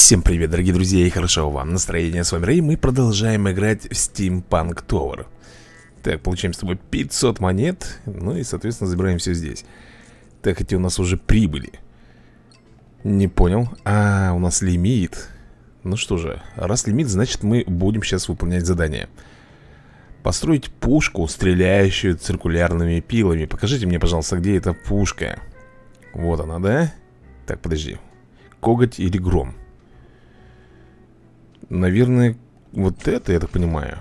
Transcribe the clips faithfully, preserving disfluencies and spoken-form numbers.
Всем привет, дорогие друзья, и хорошо вам настроение. С вами Рэй, мы продолжаем играть в Steampunk Tower. Так, получаем с тобой пятьсот монет. Ну и, соответственно, забираем все здесь. Так, эти у нас уже прибыли. Не понял. А, у нас лимит. Ну что же, раз лимит, значит мы будем сейчас выполнять задание. Построить пушку, стреляющую циркулярными пилами. Покажите мне, пожалуйста, где эта пушка. Вот она, да? Так, подожди. Коготь или гром? Наверное, вот это, я так понимаю.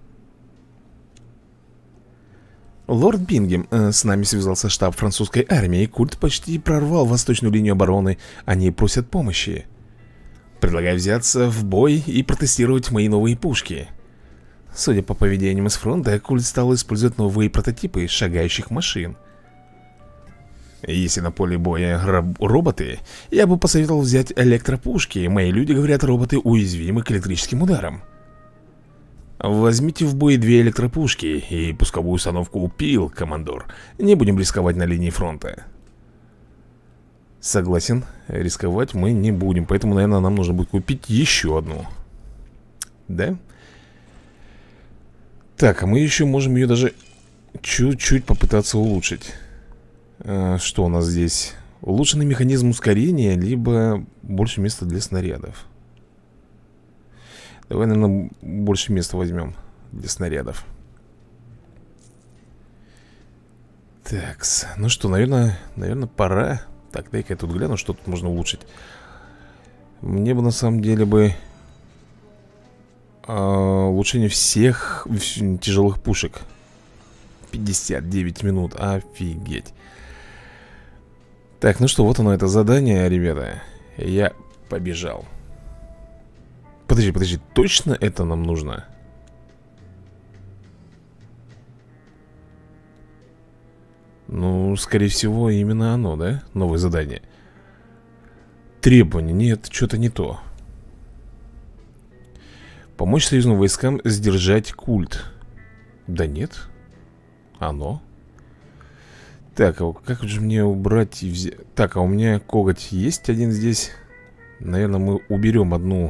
Лорд Бингем, э, с нами связался штаб французской армии. Культ почти прорвал восточную линию обороны. Они просят помощи. Предлагаю взяться в бой и протестировать мои новые пушки. Судя по поведениям из фронта, культ стал использовать новые прототипы шагающих машин. Если на поле боя роботы, я бы посоветовал взять электропушки. Мои люди говорят, роботы уязвимы к электрическим ударам. Возьмите в бой две электропушки и пусковую установку у пил, командор. Не будем рисковать на линии фронта. Согласен, рисковать мы не будем. Поэтому, наверное, нам нужно будет купить еще одну. Да? Так, а мы еще можем ее даже чуть-чуть попытаться улучшить. Что у нас здесь? Улучшенный механизм ускорения, либо больше места для снарядов. Давай, наверное, больше места возьмем для снарядов. Такс, ну что, наверное, наверное, пора. Так, дай-ка я тут гляну, что тут можно улучшить. Мне бы на самом деле бы а, улучшение всех тяжелых пушек. пятьдесят девять минут, офигеть. Так, ну что, вот оно, это задание, ребята. Я побежал. Подожди, подожди, точно это нам нужно? Ну, скорее всего, именно оно, да? Новое задание. Требования, нет, что-то не то. Помочь союзным войскам сдержать культ. Да нет. Оно. Так, а как же мне убрать и взять? Так, а у меня коготь есть один здесь. Наверное, мы уберем одну.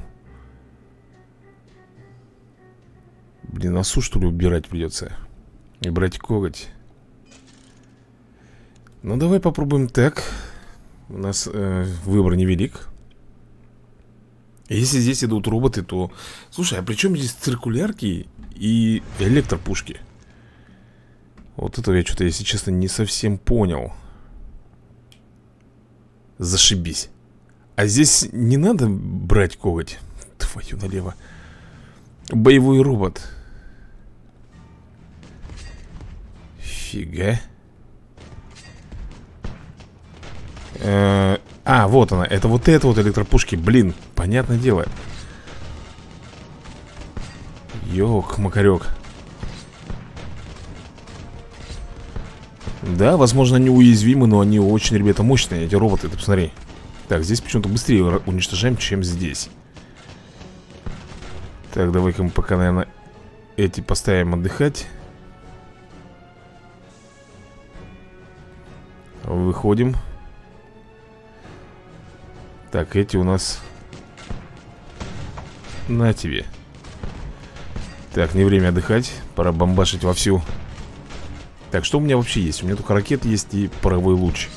Блин, носу что ли убирать придется? И брать коготь. Ну, давай попробуем так. У нас э, выбор невелик. Если здесь идут роботы, то... Слушай, а при чем здесь циркулярки и электропушки? Вот этого я что-то, если честно, не совсем понял. Зашибись. А здесь не надо брать коготь. Твою налево. Боевой робот. Фига. э А, вот она. Это вот это вот электропушки. Блин, понятное дело. Ёк-макарёк. Да, возможно, они уязвимы, но они очень, ребята, мощные, эти роботы, ты посмотри. Так, здесь почему-то быстрее уничтожаем, чем здесь. Так, давай-ка мы пока, наверное, эти поставим отдыхать. Выходим. Так, эти у нас... На тебе. Так, не время отдыхать, пора бомбашить вовсю. Так, что у меня вообще есть? У меня только ракет есть и паровой луч.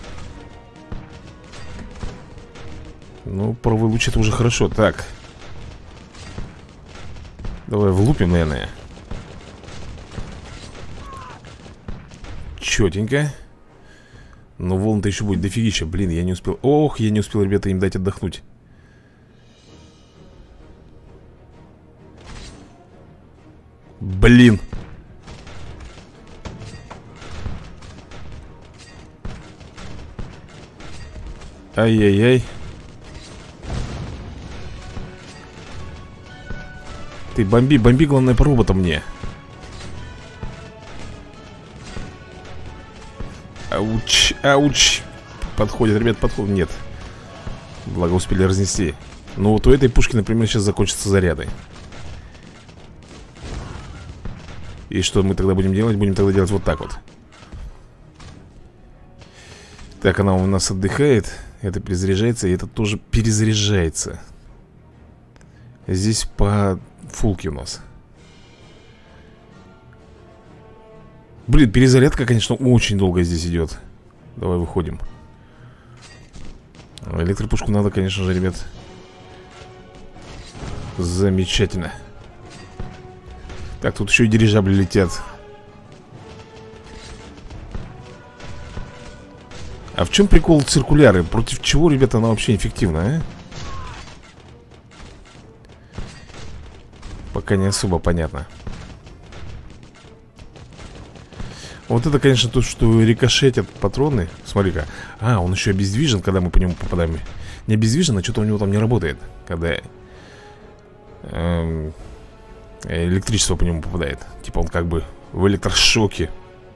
Ну, паровой луч это уже хорошо. Так. Давай влупим, наверное. Четенько. Но волн-то еще будет дофигища. Блин, я не успел. Ох, я не успел, ребята, им дать отдохнуть. Блин. Ай-яй-яй. Ты бомби, бомби, главное, по роботам мне. Ауч, ауч. Подходит, ребят, подходит. Нет. Благо успели разнести. Ну вот у этой пушки, например, сейчас закончатся заряды. И что мы тогда будем делать? Будем тогда делать вот так вот. Так, она у нас отдыхает. Это перезаряжается, и это тоже перезаряжается. Здесь по фулке у нас. Блин, перезарядка, конечно, очень долго здесь идет. Давай выходим. Электропушку надо, конечно же, ребят. Замечательно. Так, тут еще и дирижабли летят. А в чем прикол циркуляры? Против чего, ребята, она вообще эффективна, а? Пока не особо понятно. Вот это, конечно, то, что рикошетят патроны. Смотри-ка. А, он еще обездвижен, когда мы по нему попадаем. Не обездвижен, а что-то у него там не работает. Когда эм, электричество по нему попадает. Типа он как бы в электрошоке.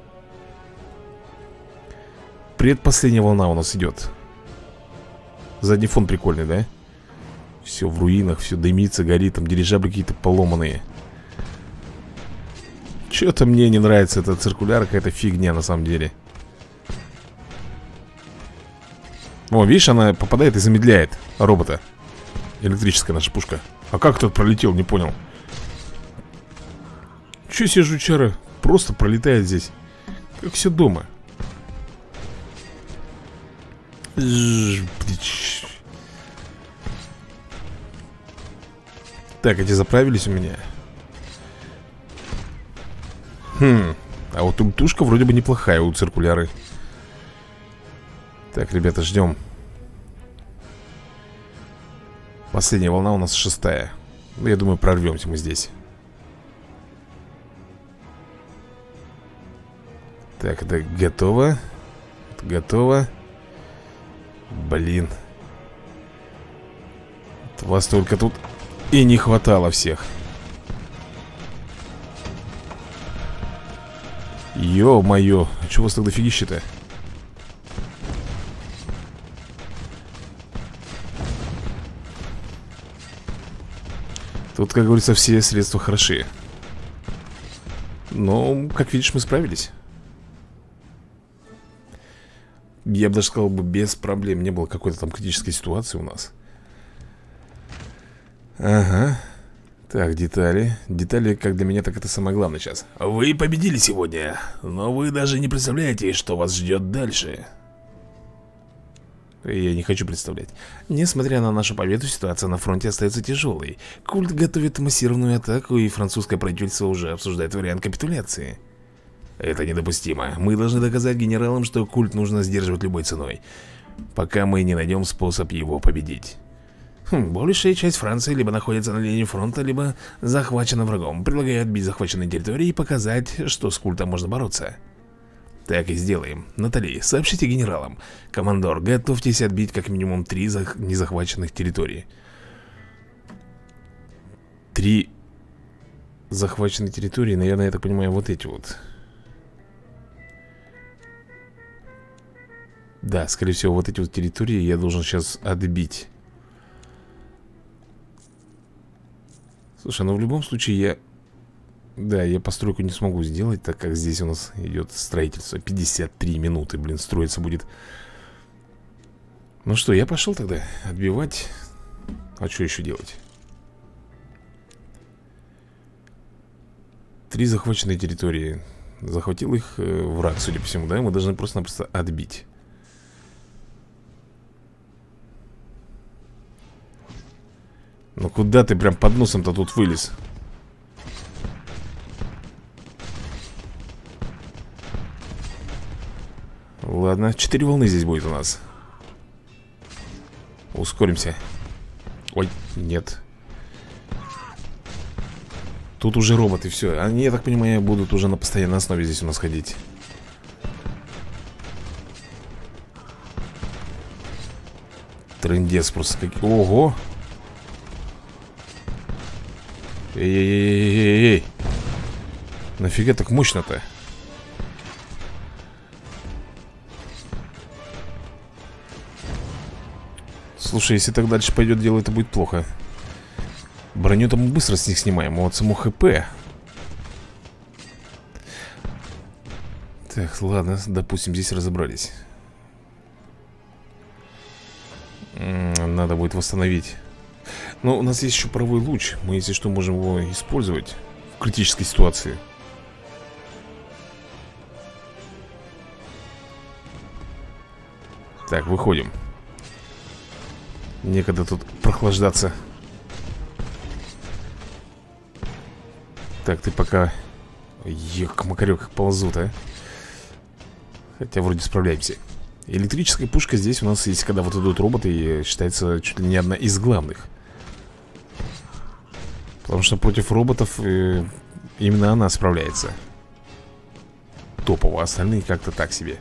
Предпоследняя волна у нас идет. Задний фон прикольный, да? Все в руинах, все дымится, горит. Там дирижабли какие-то поломанные. Что-то мне не нравится эта циркуляр, какая-то фигня на самом деле. О, видишь, она попадает и замедляет робота. Электрическая наша пушка. А как тот пролетел, не понял. Че себе жучара просто пролетает здесь. Как все дома. Так, эти заправились у меня. Хм, а вот тушка вроде бы неплохая у циркуляры. Так, ребята, ждем. Последняя волна у нас шестая. Ну, я думаю, прорвемся мы здесь. Так, это готово. Это готово. Блин. Вас только тут и не хватало всех. Ё-моё, а чего у вас тогда фигища-то? Тут, как говорится, все средства хороши. Но, как видишь, мы справились. Я бы даже сказал, бы без проблем. Не было какой-то там критической ситуации у нас. Ага. Так, детали. Детали, как для меня, так это самое главное сейчас. Вы победили сегодня, но вы даже не представляете, что вас ждет дальше. Я не хочу представлять. Несмотря на нашу победу, ситуация на фронте остается тяжелой. Культ готовит массированную атаку, и французское правительство уже обсуждает вариант капитуляции. Это недопустимо. Мы должны доказать генералам, что культ нужно сдерживать любой ценой, пока мы не найдем способ его победить. Хм, большая часть Франции либо находится на линии фронта, либо захвачена врагом. Предлагаю отбить захваченные территории и показать, что с культом можно бороться. Так и сделаем. Натали, сообщите генералам. Командор, готовьтесь отбить как минимум три зах... незахваченных территорий. Три захваченные территории, наверное, я так понимаю, вот эти вот. Да, скорее всего, вот эти вот территории я должен сейчас отбить. Слушай, ну в любом случае я... Да, я постройку не смогу сделать, так как здесь у нас идет строительство. пятьдесят три минуты, блин, строиться будет. Ну что, я пошел тогда отбивать. А что еще делать? Три захваченные территории. Захватил их э, враг, судя по всему, да? Мы должны просто-напросто отбить. Ну куда ты прям под носом-то тут вылез? Ладно, четыре волны здесь будет у нас. Ускоримся. Ой, нет. Тут уже роботы, все. Они, я так понимаю, будут уже на постоянной основе здесь у нас ходить. Трындец просто как... Ого! Эй-эй-эй-эй-эй! Нафига так мощно-то? Слушай, если так дальше пойдет дело, это будет плохо. Броню-то мы быстро с них снимаем, а вот само ХП. Так, ладно, допустим, здесь разобрались. Надо будет восстановить Но у нас есть еще паровой луч. Мы, если что, можем его использовать в критической ситуации. Так, выходим. Некогда тут прохлаждаться. Так, ты пока... Ех, макарек, как ползут, а. Хотя вроде справляемся. Электрическая пушка здесь у нас есть, когда вот идут роботы, считается чуть ли не одна из главных. Потому что против роботов э, именно она справляется. Топово, остальные как-то так себе.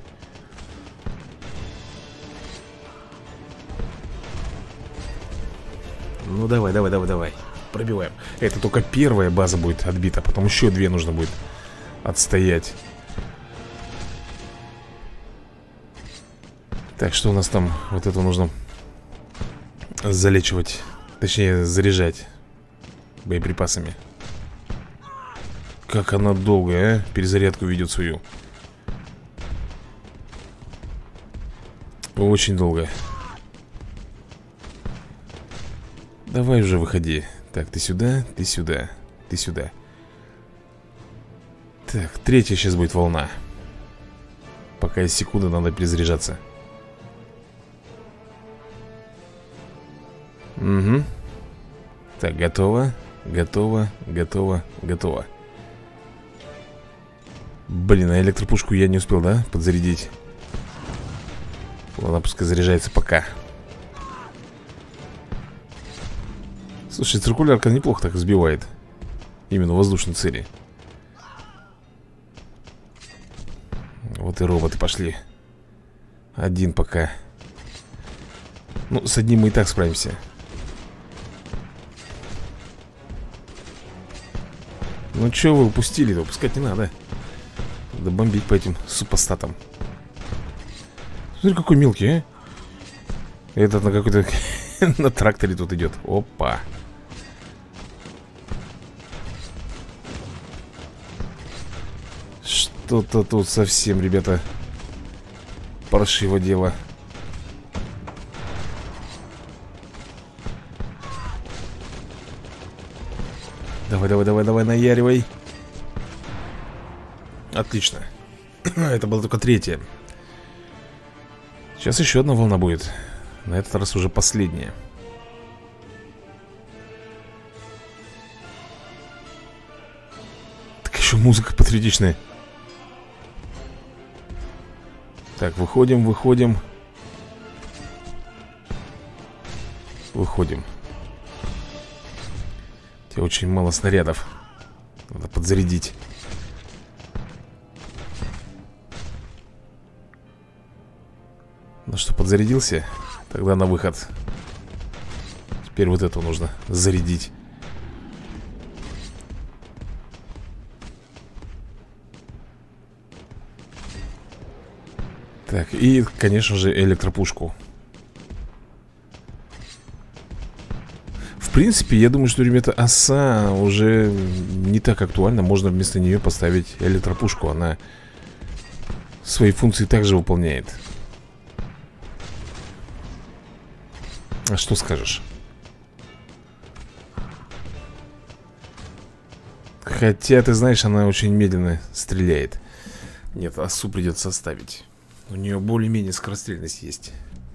Ну давай, давай, давай, давай. Пробиваем. Это только первая база будет отбита. Потом еще две нужно будет отстоять. Так, что у нас там? Вот это нужно залечивать. Точнее, заряжать боеприпасами. Как она долгая, а? Перезарядку ведет свою. Очень долго. Давай уже выходи. Так, ты сюда, ты сюда, ты сюда. Так, третья сейчас будет волна. Пока есть секунда, надо перезаряжаться. Угу. Так, готово, готово, готово, готово. Блин, а электропушку я не успел, да, подзарядить? Ладно, пускай заряжается пока. Слушай, циркулярка неплохо так сбивает. Именно воздушные цели. Вот и роботы пошли. Один пока. Ну, с одним мы и так справимся. Ну, что вы упустили-то? Упускать не надо. Да бомбить по этим супостатам. Смотри, какой мелкий, а. Этот на какой-то... на тракторе тут идет. Опа. Что-то тут совсем, ребята, паршиво дело. Давай, давай, давай, давай, наяривай. Отлично. Это была только третья. Сейчас еще одна волна будет. На этот раз уже последняя. Так еще музыка патриотичная. Так, выходим, выходим. Выходим. У тебя очень мало снарядов. Надо подзарядить. Ну что, подзарядился? Тогда на выход. Теперь вот эту нужно зарядить. Так, и, конечно же, электропушку. В принципе, я думаю, что, ребята, оса уже не так актуальна. Можно вместо нее поставить электропушку. Она свои функции также выполняет. А что скажешь? Хотя, ты знаешь, она очень медленно стреляет. Нет, осу придется оставить. У нее более-менее скорострельность есть.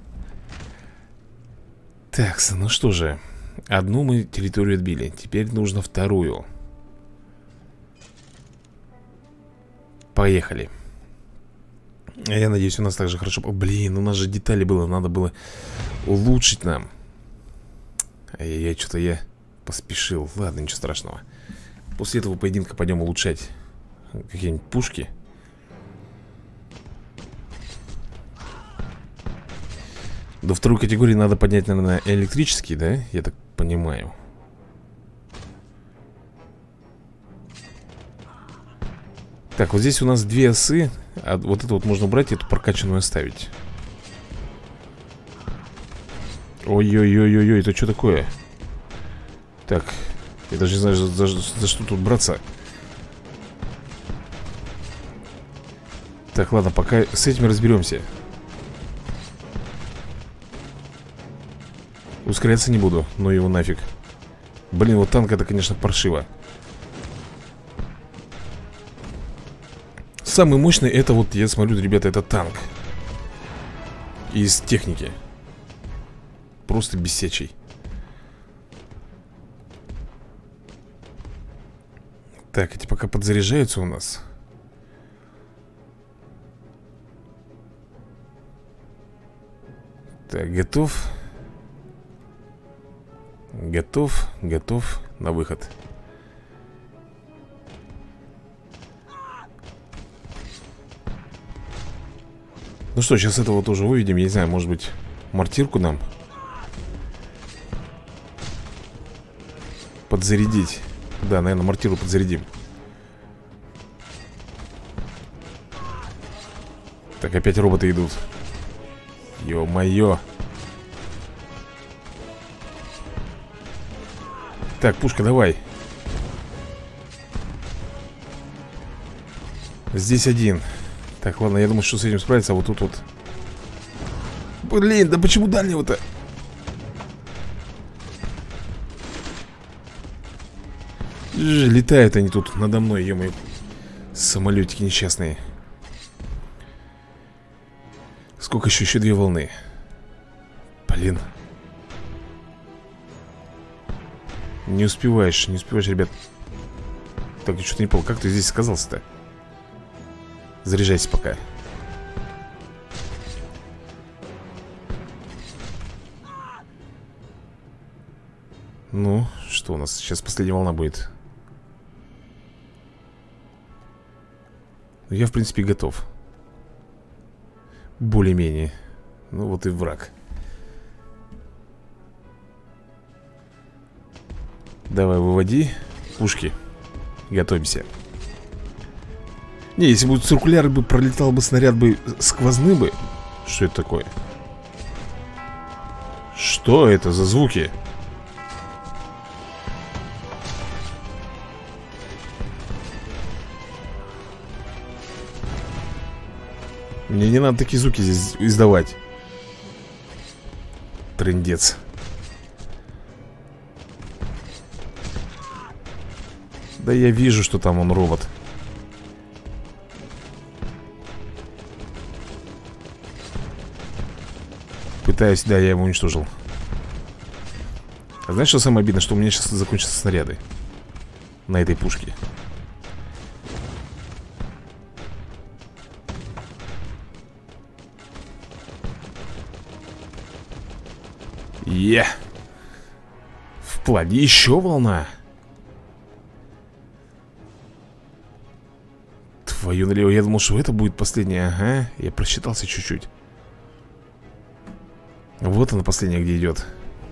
Так, ну что же. Одну мы территорию отбили. Теперь нужно вторую. Поехали. Я надеюсь, у нас также хорошо... Блин, у нас же детали было. Надо было улучшить нам. Ай-яй-яй, что-то я поспешил. Ладно, ничего страшного. После этого поединка пойдем улучшать какие-нибудь пушки. До второй категории надо поднять, наверное, электрический, да? Я так понимаю. Так, вот здесь у нас две осы. А вот это вот можно убрать, эту прокачанную оставить. Ой-ой-ой-ой-ой, это что такое? Так, я даже не знаю, за, за, за что тут браться. Так, ладно, пока с этим разберемся. ускоряться не буду, но его нафиг. Блин, вот танк это, конечно, паршиво. Самый мощный это вот, я смотрю, ребята, это танк. Из техники. Просто бесячий. Так, эти пока подзаряжаются у нас. Так, готов. Готов, готов на выход. Ну что, сейчас этого тоже выведем. Я не знаю, может быть, мортирку нам подзарядить. Да, наверное, мортиру подзарядим. Так, опять роботы идут. Ё-моё. Так, пушка, давай. Здесь один. Так, ладно, я думаю, что с этим справиться. А вот тут вот. Блин, да почему дальнего-то? Летают они тут надо мной, ё-моё. Самолетики несчастные. Сколько еще? Еще две волны. Блин. Не успеваешь, не успеваешь, ребят. Так, я что-то не понял, как ты здесь оказался-то? Заряжайся пока. Ну, что у нас? Сейчас последняя волна будет. Я, в принципе, готов. Более-менее. Ну, вот и враг. Давай, выводи пушки. Готовимся. Не, если бы циркуляр бы пролетал бы снаряд бы сквозным бы. Что это такое? Что это за звуки? Мне не надо такие звуки здесь издавать. Трындец. Да я вижу, что там он робот. Пытаюсь, да, я его уничтожил. А знаешь, что самое обидное? Что у меня сейчас закончатся снаряды на этой пушке. Е! В плане еще волна. Твою налево, я думал, что это будет последняя. Ага, я просчитался чуть-чуть. Вот она последняя, где идет.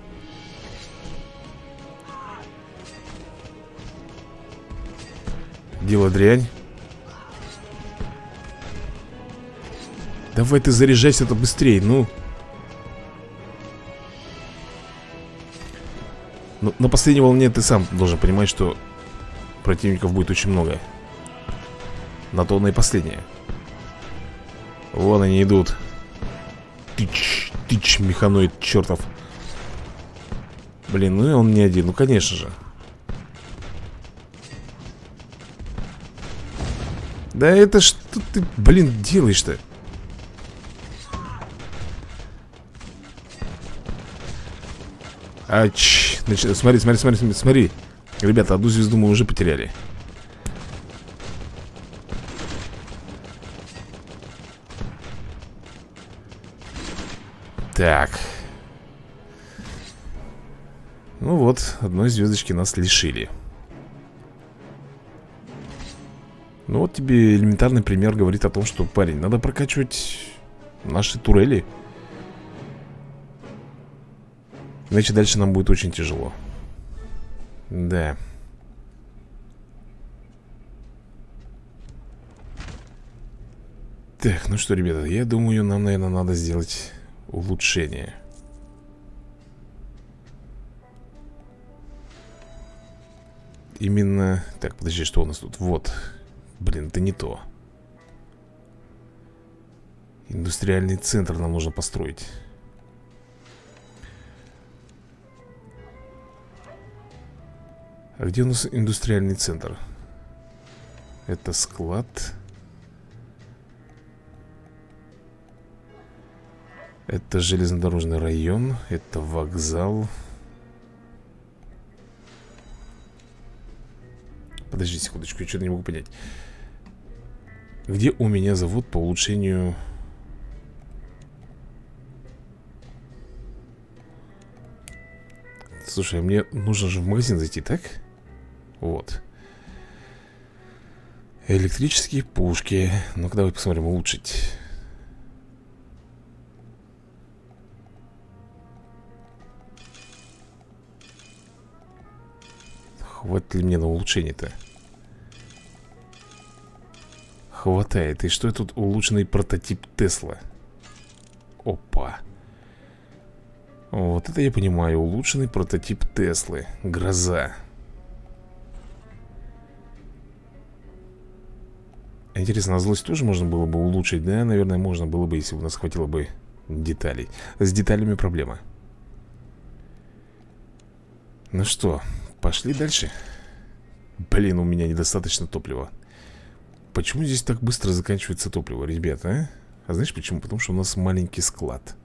Дело дрянь. Давай ты заряжайся-то быстрее, ну. Но на последней волне ты сам должен понимать, что противников будет очень много. На то она и последняя. Вон они идут. Тыч, тыч, механоид чертов. Блин, ну и он не один, ну конечно же. Да это что ты, блин, делаешь-то? Ач, значит, смотри, смотри, смотри, смотри. Ребята, одну звезду мы уже потеряли. Так. Ну вот, одной звездочки нас лишили. Ну вот тебе элементарный пример говорит о том, что, парень, надо прокачивать наши турели. Иначе дальше нам будет очень тяжело. Да. Так, ну что, ребята, я думаю, нам, наверное, надо сделать улучшение. Именно... Так, подожди, что у нас тут? Вот. Блин, это не то. Индустриальный центр нам нужно построить. А где у нас индустриальный центр? Это склад. Это железнодорожный район. Это вокзал. Подожди секундочку, я что-то не могу понять. Где у меня завод по улучшению... Слушай, мне нужно же в магазин зайти, так? Вот. Электрические пушки. Ну-ка, давай посмотрим, улучшить. Хватит ли мне на улучшение-то? Хватает. И что это тут улучшенный прототип Тесла? Опа. Вот это я понимаю. Улучшенный прототип Теслы. Гроза. Интересно, а злость тоже можно было бы улучшить? Да, наверное, можно было бы, если бы у нас хватило бы деталей. С деталями проблема. Ну что, пошли дальше. Блин, у меня недостаточно топлива. Почему здесь так быстро заканчивается топливо, ребята, а? А знаешь почему? Потому что у нас маленький склад.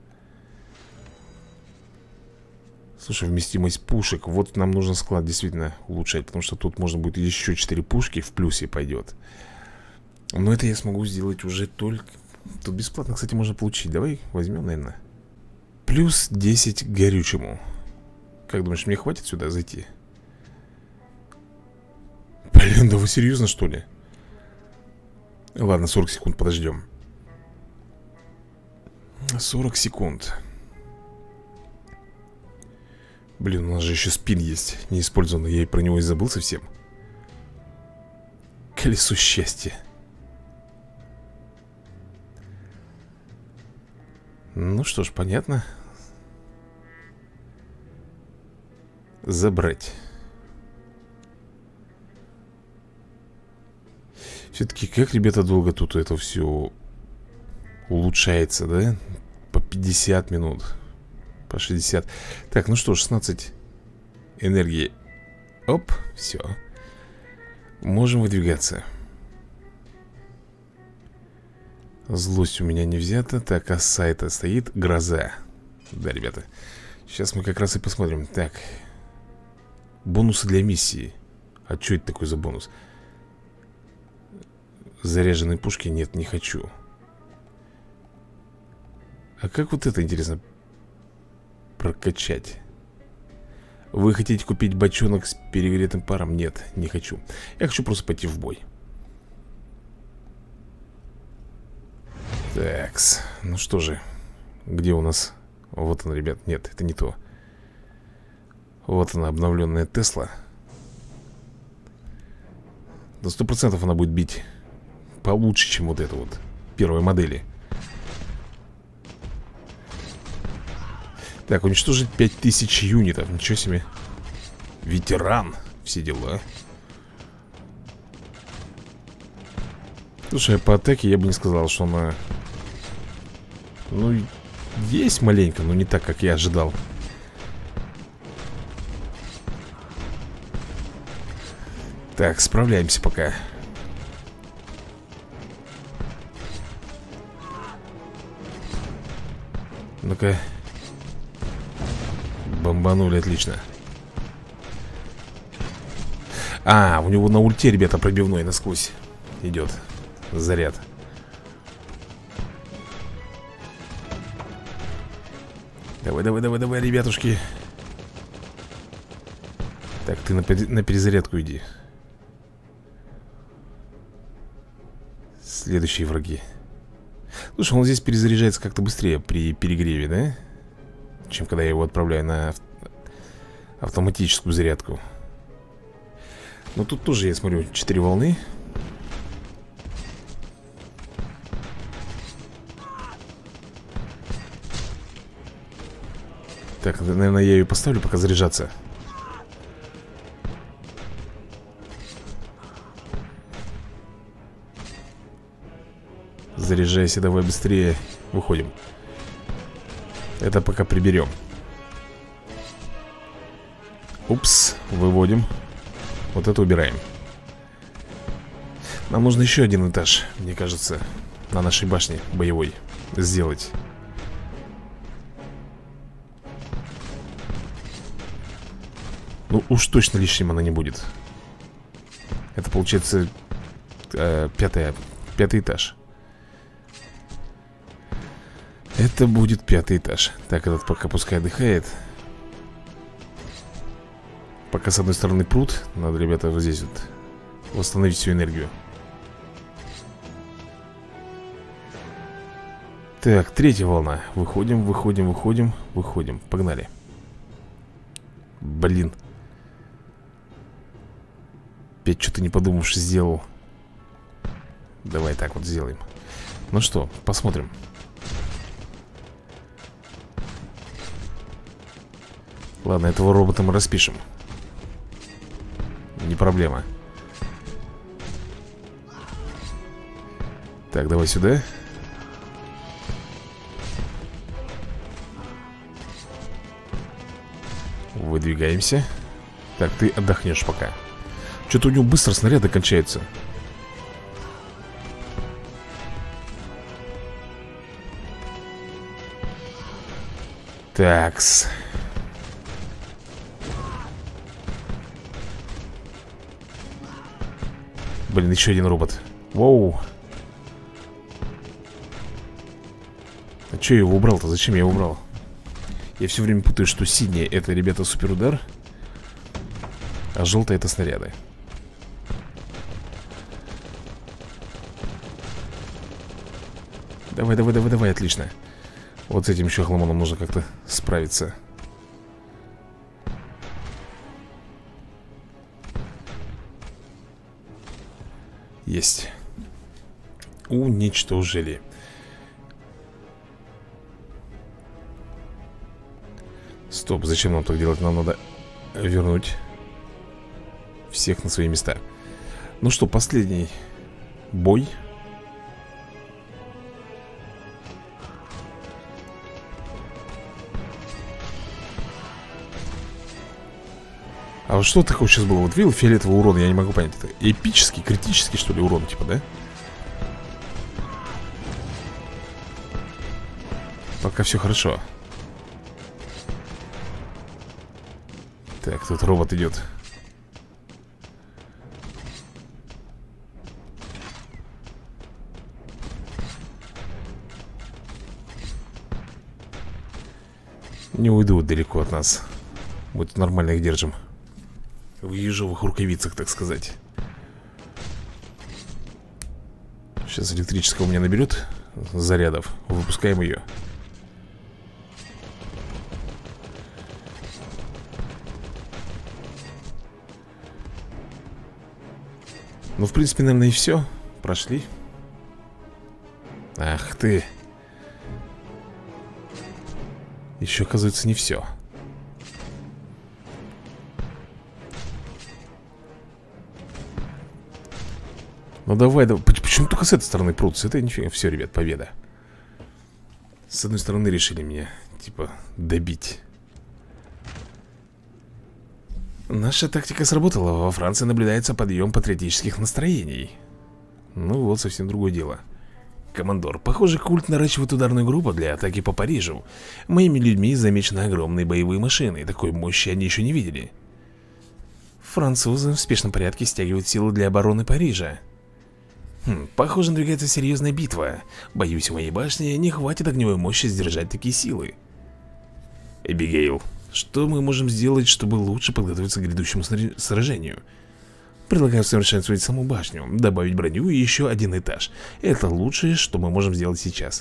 Слушай, вместимость пушек. Вот нам нужно склад действительно улучшать, потому что тут можно будет еще четыре пушки в плюсе пойдет. Но это я смогу сделать уже только... Тут бесплатно, кстати, можно получить. Давай возьмем, наверное. Плюс десять к горючему. Как думаешь, мне хватит сюда зайти? Блин, да вы серьезно, что ли? Ладно, сорок секунд подождем. сорок секунд. Блин, у нас же еще спин есть, неиспользованный. Я и про него и забыл совсем. Колесо счастья. Ну что ж, понятно. Забрать. Все-таки как, ребята, долго тут это все улучшается, да? По пятьдесят минут. По шестьдесят. Так, ну что, шестнадцать энергии. Оп, все. Можем выдвигаться. Злость у меня не взята. Так, а с сайта стоит гроза. Да, ребята. Сейчас мы как раз и посмотрим. Так. Бонусы для миссии. А что это такое за бонус? Заряженные пушки? Нет, не хочу. А как вот это, интересно, прокачать? Вы хотите купить бочонок с перегретым паром? Нет, не хочу. Я хочу просто пойти в бой. Такс, ну что же. Где у нас? Вот она, ребят, нет, это не то. Вот она, обновленная Тесла. До сто процентов она будет бить получше, чем вот эта вот первой модели. Так, уничтожить пять тысяч юнитов. Ничего себе. Ветеран. Все дела. Слушай, по атаке я бы не сказал, что она... Ну, есть маленько, но не так, как я ожидал. Так, справляемся пока. Ну-ка. Бомбанули, отлично. А, у него на ульте, ребята, пробивной насквозь идет заряд. Давай, давай, давай, давай, ребятушки. Так, ты на, на перезарядку иди. Следующие враги. Слушай, он здесь перезаряжается как-то быстрее при перегреве, да? Чем когда я его отправляю на ав... автоматическую зарядку. Но тут тоже, я смотрю, четыре волны. Так, наверное, я ее поставлю пока заряжаться. Заряжайся, давай быстрее. Выходим. Это пока приберем. Упс, выводим. Вот это убираем. Нам нужно еще один этаж, мне кажется, на нашей башне боевой сделать. Ну уж точно лишним она не будет. Это получается э, пятая, пятый этаж. Это будет пятый этаж. Так, этот пока пускай отдыхает. Пока с одной стороны пруд, надо, ребята, вот здесь вот восстановить всю энергию. Так, третья волна. Выходим, выходим, выходим, выходим. Погнали. Блин. Опять что-то не подумавши сделал. Давай так вот сделаем. Ну что, посмотрим. Ладно, этого робота мы распишем. Не проблема. Так, давай сюда. Выдвигаемся. Так, ты отдохнешь пока. Что-то у него быстро снаряды кончаются. Такс. Блин, еще один робот. Воу. А че я его убрал-то? Зачем я его убрал? Я все время путаю, что синий это, ребята, суперудар, а желтый это снаряды. Давай, давай, давай, давай, отлично. Вот с этим еще хламоном нужно как-то справиться. Есть. Уничтожили. Стоп, зачем нам так делать? Нам надо вернуть всех на свои места. Ну что, последний бой. А вот что такое сейчас было? Вот видел фиолетовый урон, я не могу понять. Это эпический, критический, что ли, урон, типа, да? Пока все хорошо. Так, тут робот идет. Не уйдут далеко от нас. Мы тут нормально их держим. В ежовых рукавицах, так сказать. Сейчас электрического у меня наберет зарядов. Выпускаем ее. Ну, в принципе, наверное, и все. Прошли. Ах ты. Еще, оказывается, не все. Ну давай, давай. Почему только с этой стороны прут? С этой нифига. Все, ребят, победа. С одной стороны решили меня, типа, добить. Наша тактика сработала. Во Франции наблюдается подъем патриотических настроений. Ну вот, совсем другое дело. Командор, похоже, культ наращивает ударную группу для атаки по Парижу. Моими людьми замечены огромные боевые машины. Такой мощи они еще не видели. Французы в спешном порядке стягивают силы для обороны Парижа. Хм, похоже, надвигается серьезная битва. Боюсь, у моей башни не хватит огневой мощи сдержать такие силы. Эбигейл, что мы можем сделать, чтобы лучше подготовиться к грядущему сражению? Предлагаю совершенствовать саму башню, добавить броню и еще один этаж. Это лучшее, что мы можем сделать сейчас.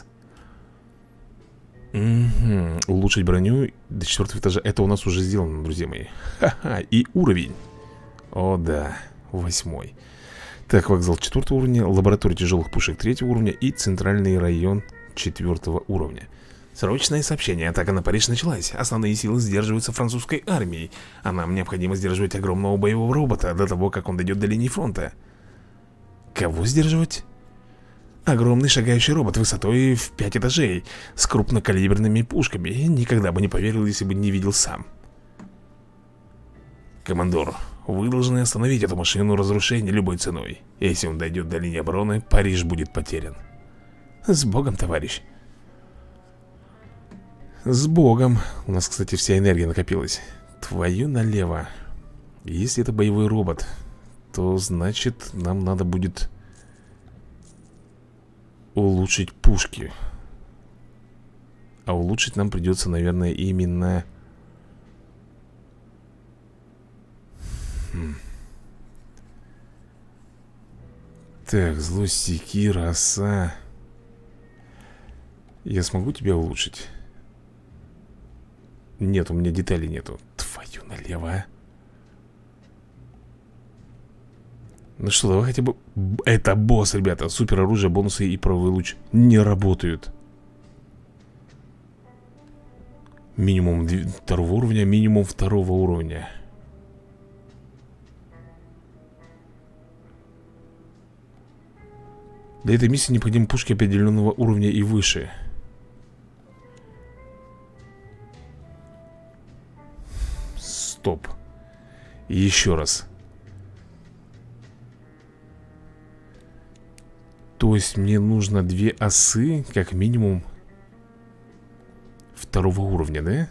Угу. Улучшить броню до четвертого этажа. Это у нас уже сделано, друзья мои. Ха-ха, и уровень. О да, восьмой. Так, вокзал четвертого уровня, лаборатория тяжелых пушек третьего уровня и центральный район четвертого уровня. Срочное сообщение. Атака на Париж началась. Основные силы сдерживаются французской армией, а нам необходимо сдерживать огромного боевого робота до того, как он дойдет до линии фронта. Кого сдерживать? Огромный шагающий робот высотой в пять этажей с крупнокалиберными пушками. Никогда бы не поверил, если бы не видел сам. Командор, вы должны остановить эту машину разрушения любой ценой. Если он дойдет до линии обороны, Париж будет потерян. С Богом, товарищ. С Богом. У нас, кстати, вся энергия накопилась. Твою налево. Если это боевой робот, то значит нам надо будет улучшить пушки. А улучшить нам придется, наверное, именно... Хм. Так, злость, секира, оса. Я смогу тебя улучшить? Нет, у меня деталей нету. Твою налево, а. Ну что, давай хотя бы... Это босс, ребята. Супер оружие, бонусы и правый луч не работают. Минимум второго уровня, минимум второго уровня. Для этой миссии необходимы пушки определенного уровня и выше. Стоп. И еще раз. То есть мне нужно две осы, как минимум, второго уровня, да?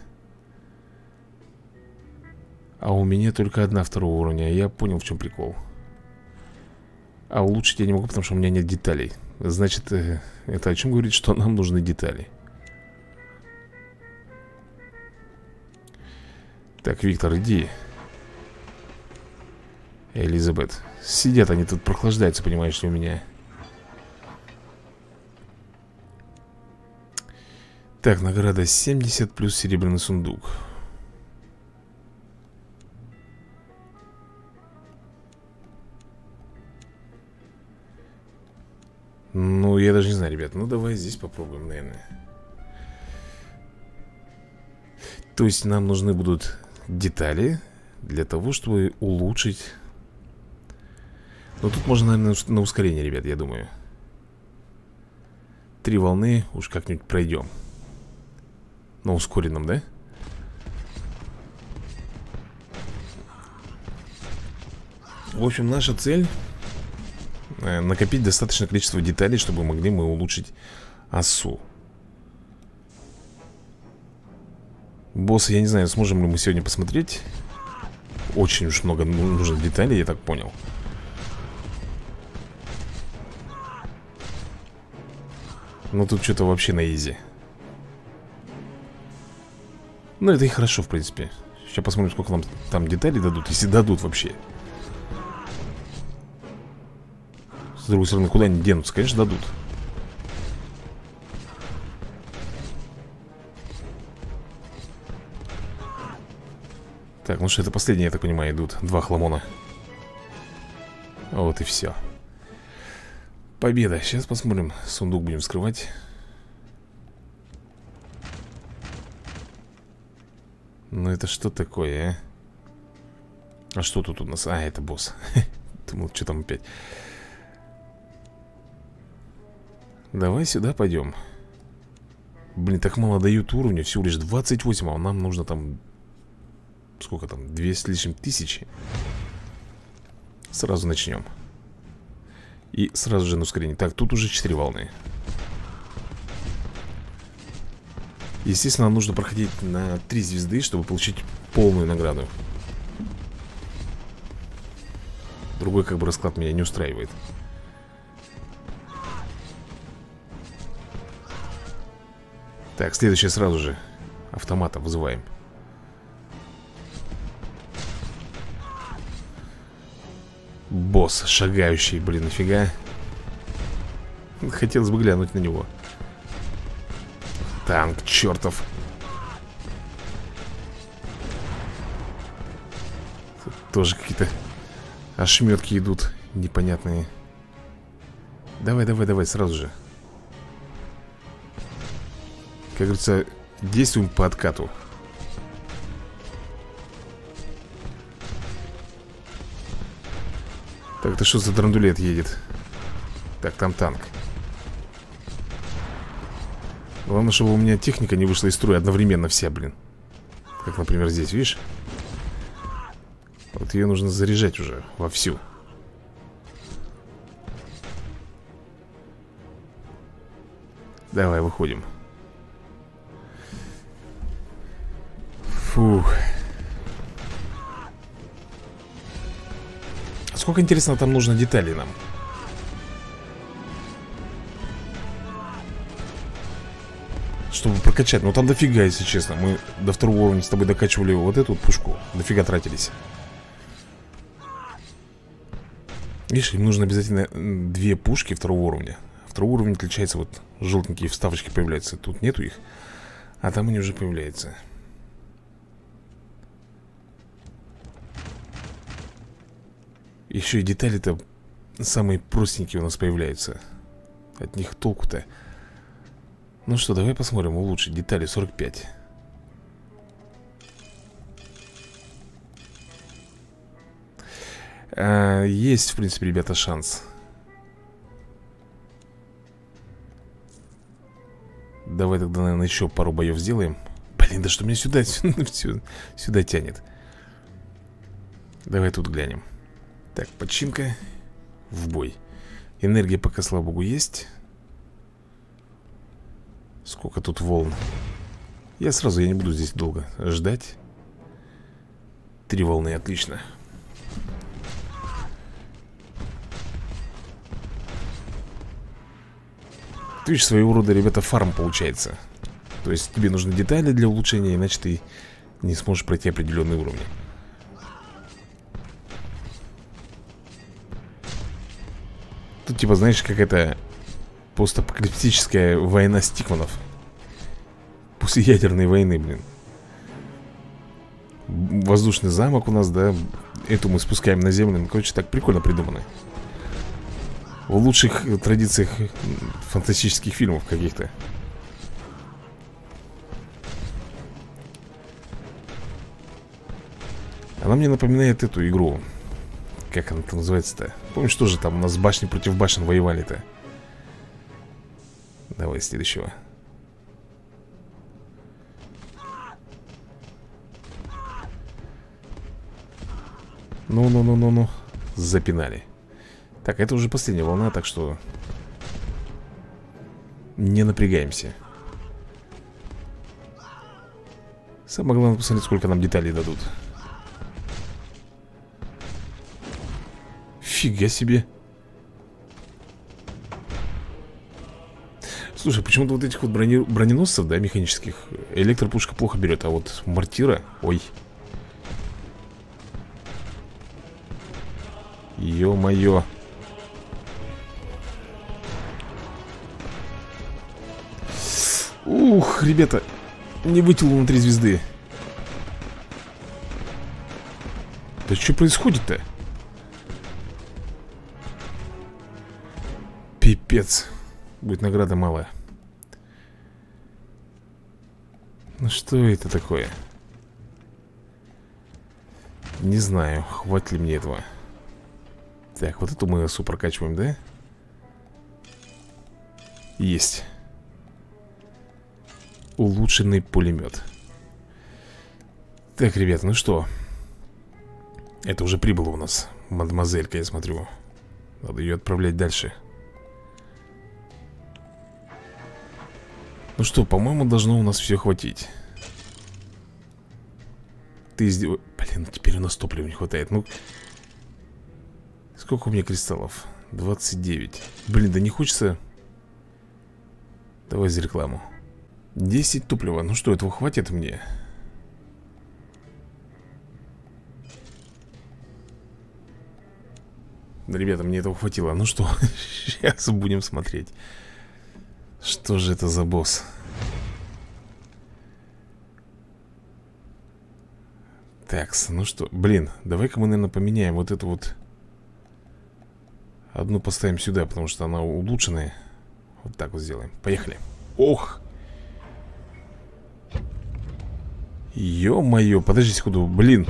А у меня только одна второго уровня. Я понял, в чем прикол. А улучшить я не могу, потому что у меня нет деталей. Значит, это о чем говорит, что нам нужны детали. Так, Виктор, иди. Элизабет. Сидят они тут, прохлаждаются, понимаешь ли, у меня. Так, награда семьдесят плюс серебряный сундук. Ну, я даже не знаю, ребят. Ну, давай здесь попробуем, наверное. То есть нам нужны будут детали для того, чтобы улучшить. Но тут можно, наверное, на ускорение, ребят, я думаю. Три волны уж как-нибудь пройдем. На ускоренном, да? В общем, наша цель э, накопить достаточное количество деталей, чтобы могли мы улучшить осу. Босса, я не знаю, сможем ли мы сегодня посмотреть. Очень уж много нужно деталей, я так понял. Но тут что-то вообще на изи. Ну, это и хорошо, в принципе. Сейчас посмотрим, сколько нам там деталей дадут. Если дадут вообще. С другой стороны, куда они денутся? Конечно, дадут. Так, ну что, это последние, я так понимаю, идут. Два хламона. Вот и все. Победа. Сейчас посмотрим. Сундук будем вскрывать. Ну это что такое, а? А что тут у нас? А, это босс. Думал, что там опять. Давай сюда пойдем. Блин, так мало дают уровня. Всего лишь двадцать восемь, а нам нужно там... Сколько там? Две с лишним тысячи. Сразу начнем. И сразу же на ускорение. Так, тут уже четыре волны. Естественно, нам нужно проходить на три звезды, чтобы получить полную награду. Другой как бы расклад меня не устраивает. Так, следующее сразу же автомата вызываем. Босс шагающий, блин, нафига. Хотелось бы глянуть на него. Танк чертов. Тут тоже какие-то ошметки идут непонятные. Давай, давай, давай, сразу же. Как говорится, действуем по откату. Так, это что за драндулет едет? Так, там танк. Главное, чтобы у меня техника не вышла из строя одновременно вся, блин. Как, например, здесь, видишь? Вот ее нужно заряжать уже вовсю. Давай, выходим. Фух. Сколько, интересно, там нужно деталей нам? Чтобы прокачать. Ну там дофига, если честно. Мы до второго уровня с тобой докачивали вот эту вот пушку. Дофига тратились. Видишь, им нужно обязательно две пушки второго уровня. Второй уровень отличается, вот желтенькие вставочки появляются. Тут нету их, а там они уже появляются. Еще и детали-то самые простенькие у нас появляются. От них толку-то. Ну что, давай посмотрим, улучшить детали сорок пять. а, Есть, в принципе, ребята, шанс. Давай тогда, наверное, еще пару боев сделаем. Блин, да что меня сюда, сюда, сюда тянет. Давай тут глянем. Так, починка. В бой. Энергия пока, слава богу, есть. Сколько тут волн? Я сразу, я не буду здесь долго ждать. Три волны, отлично. Ты видишь, своего рода, ребята, фарм получается. То есть тебе нужны детали для улучшения, иначе ты не сможешь пройти определенные уровни. Тут типа, знаешь, какая-то постапокалиптическая война стикманов. После ядерной войны, блин. Воздушный замок у нас, да. Эту мы спускаем на землю. Ну, короче, так прикольно придумано. В лучших традициях фантастических фильмов каких-то. Она мне напоминает эту игру. Как она там называется-то? Помнишь, тоже там у нас башни против башен воевали-то? Давай следующего. Ну-ну-ну-ну-ну. Запинали. Так, это уже последняя волна, так что не напрягаемся. Самое главное посмотреть, сколько нам деталей дадут. Фига себе. Слушай, почему-то вот этих вот брони... броненосцев, да, механических, электропушка плохо берет, а вот мортира, ой. Ё-моё. Ух, ребята, не вытянул на три звезды. Да что происходит-то? Пипец. Будет награда малая. Ну что это такое? Не знаю, хватит ли мне этого. Так, вот эту мы осу прокачиваем, да? Есть. Улучшенный пулемет. Так, ребята, ну что? Это уже прибыло у нас мадемуазелька, я смотрю. Надо ее отправлять дальше. Ну что, по-моему, должно у нас все хватить. Ты издев... Блин, теперь у нас топлива не хватает. Ну, сколько у меня кристаллов? двадцать девять. Блин, да не хочется. Давай за рекламу. десять топлива. Ну что, этого хватит мне? Да, ребята, мне этого хватило. Ну что, сейчас будем смотреть. Что же это за босс? Так, ну что, блин, давай-ка мы, наверное, поменяем вот эту вот. Одну поставим сюда, потому что она улучшенная. Вот так вот сделаем, поехали. Ох! Ё-моё, подожди секунду, блин.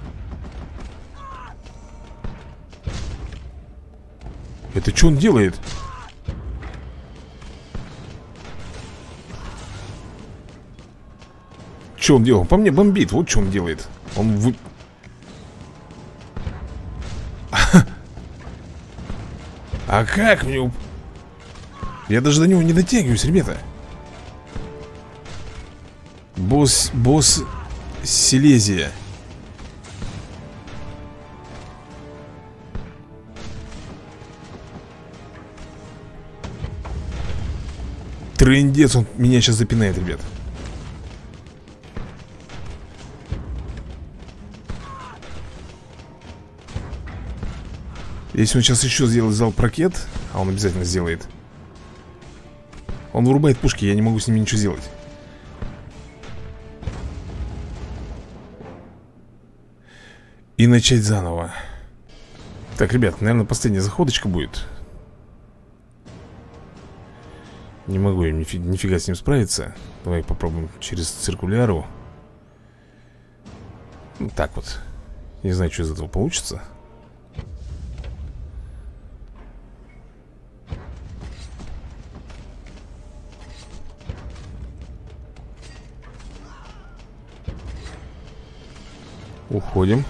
Это что он делает? Что он делал? По мне бомбит, вот что он делает. Он вы... А как мне... уп- Я даже до него не дотягиваюсь, ребята. Босс... Босс... Силезия. Трындец, он меня сейчас запинает, ребят. Если он сейчас еще сделает залп ракет, а он обязательно сделает, он вырубает пушки, я не могу с ними ничего сделать. И начать заново. Так, ребят, наверное, последняя заходочка будет. Не могу я нифи нифига с ним справиться. Давай попробуем через циркуляру. Вот так вот. Не знаю, что из этого получится. Уходим.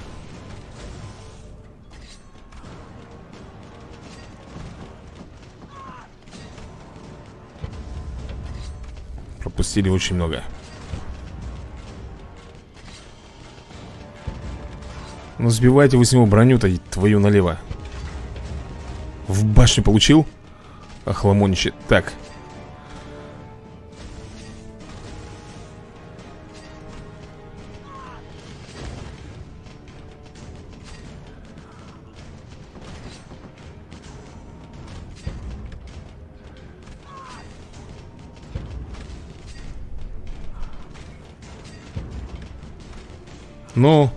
Пропустили очень много. Ну сбивайте вы с него броню-то, твою налево. В башню получил? Охламонище. Так. Ну.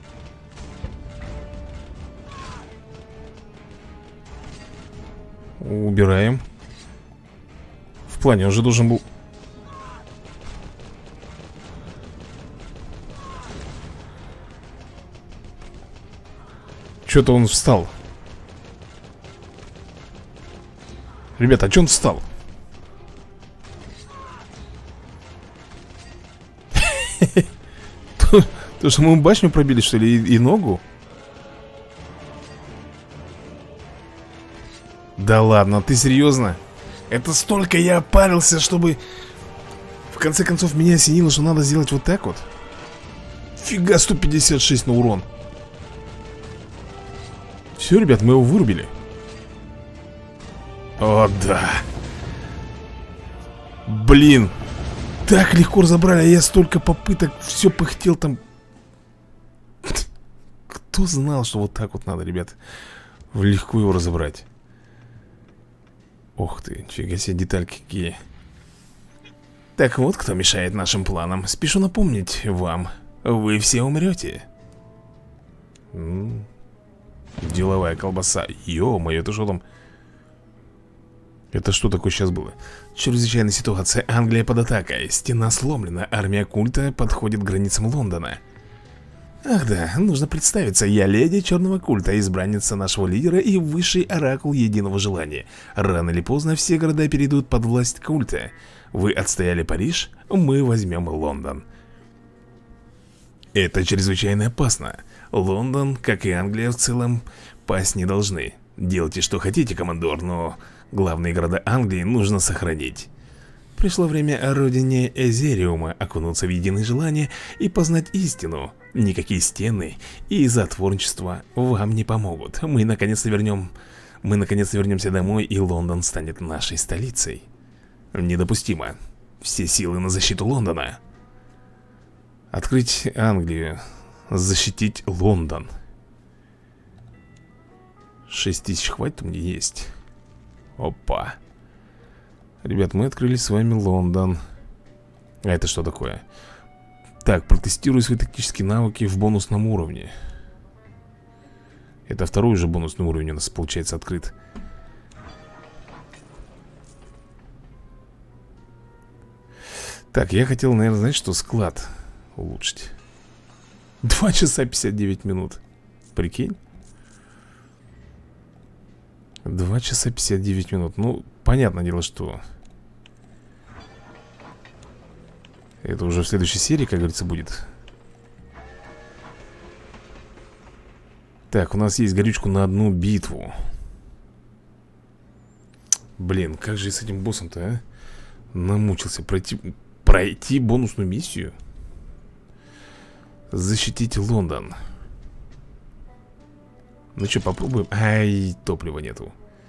Убираем. В плане, он же должен был... Что-то он встал. Ребята, а что он встал? То, что мы ему башню пробили, что ли, и, и ногу? Да ладно, ты серьезно? Это столько я опарился, чтобы... В конце концов, меня осенило, что надо сделать вот так вот. Фига, сто пятьдесят шесть на урон. Все, ребят, мы его вырубили. О, да. Блин. Так легко разобрали, а я столько попыток, все пыхтел там. Кто знал, что вот так вот надо, ребят, легко его разобрать. Ох ты, нифига себе, детальки какие. Так вот, кто мешает нашим планам. Спешу напомнить вам, вы все умрете. М-м, деловая колбаса. Ё-моё, это что там? Это что такое сейчас было? Чрезвычайная ситуация. Англия под атакой. Стена сломлена. Армия культа подходит к границам Лондона. Ах да, нужно представиться. Я леди черного культа, избранница нашего лидера и высший оракул единого желания. Рано или поздно все города перейдут под власть культа. Вы отстояли Париж, мы возьмем Лондон. Это чрезвычайно опасно. Лондон, как и Англия в целом, пасть не должны. Делайте, что хотите, командор, но главные города Англии нужно сохранить. Пришло время о родине Эзериума окунуться в единое желание и познать истину. Никакие стены и затворничество вам не помогут. Мы наконец-то вернем... Мы наконец-то вернемся домой, и Лондон станет нашей столицей. Недопустимо. Все силы на защиту Лондона. Открыть Англию. Защитить Лондон. Шесть тысяч хватит у меня есть. Опа. Ребят, мы открыли с вами Лондон. А это что такое? Так, протестирую свои тактические навыки в бонусном уровне. Это второй уже бонусный уровень у нас, получается, открыт. Так, я хотел, наверное, знаете, что склад улучшить. два часа пятьдесят девять минут. Прикинь? два часа пятьдесят девять минут. Ну, понятное дело, что это уже в следующей серии, как говорится, будет. Так, у нас есть горючку на одну битву. Блин, как же с этим боссом-то, а? Намучился пройти, пройти бонусную миссию. Защитить Лондон. Ну что, попробуем? Ай, топлива нету.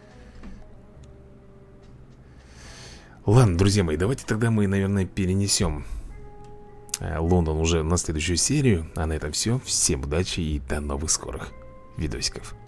Ладно, друзья мои, давайте тогда мы, наверное, перенесем Лондон уже на следующую серию. А на этом все. Всем удачи и до новых скорых видосиков.